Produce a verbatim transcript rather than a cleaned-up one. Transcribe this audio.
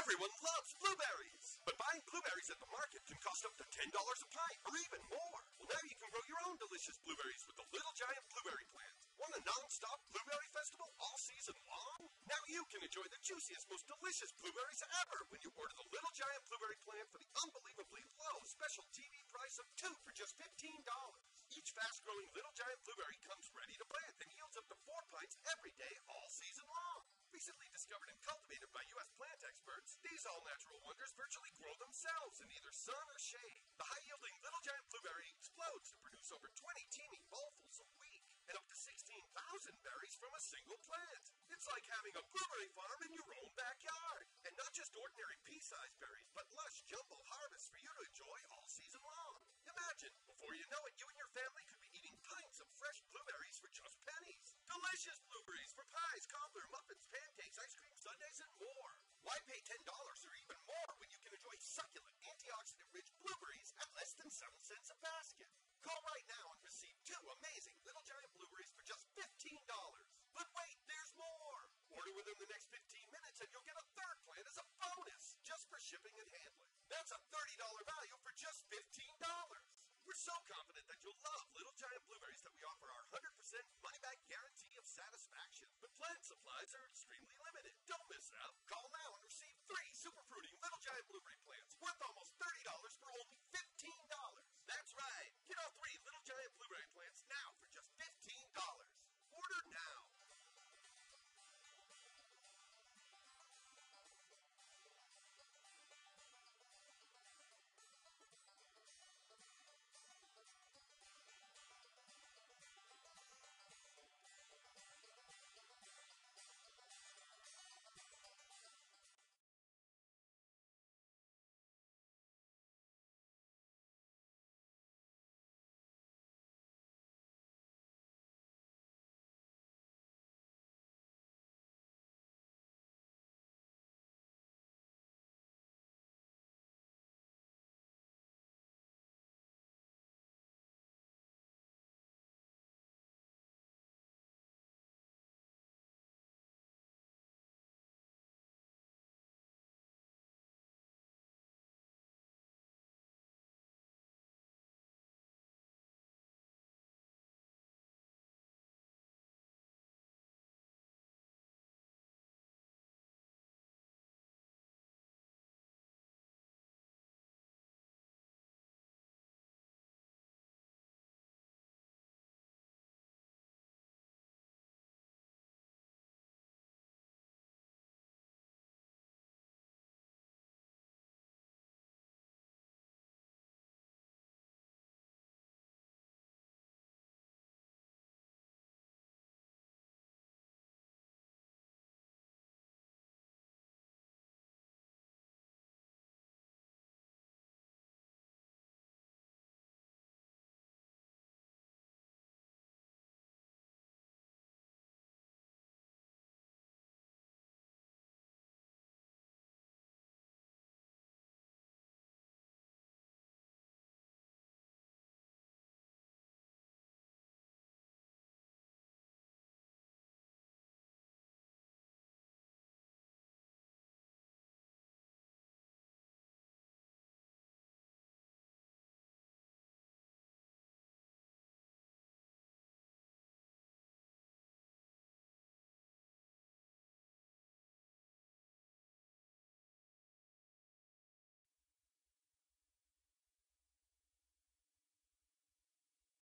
Everyone loves blueberries. But buying blueberries at the market can cost up to ten dollars a pint or even more. Well, now you can grow your own delicious blueberries with the Little Giant Blueberry Plant. Want a non-stop blueberry festival all season long? Now you can enjoy the juiciest, most delicious blueberries ever when you order the Little Giant Blueberry Plant for the unbelievably low special T V price of two for just fifteen dollars. Each fast-growing Little Giant Blueberry comes ready to plant and yields up to four pints every day all season long. Recently discovered and cultivated by U S plant experts, these all-natural wonders virtually grow themselves in either sun or shade. The high-yielding Little Giant Blueberry explodes to produce over twenty teeny bowlfuls a week and up to sixteen thousand berries from a single plant. It's like having a blueberry farm in your own backyard. And not just ordinary pea-sized berries, but lush jumbo harvests for you to enjoy all season long. Imagine, before you know it, you and your family could be eating pints of fresh blueberries for just pennies. Delicious blueberries for pies, cobbler, muffins, pancakes, ice cream, sundaes, and more. Why pay ten dollars or even more when you can enjoy succulent, antioxidant-rich blueberries at less than seven cents a basket? Call right now and receive two amazing Little Giant blueberries for just fifteen dollars. But wait, there's more! Order within the next fifteen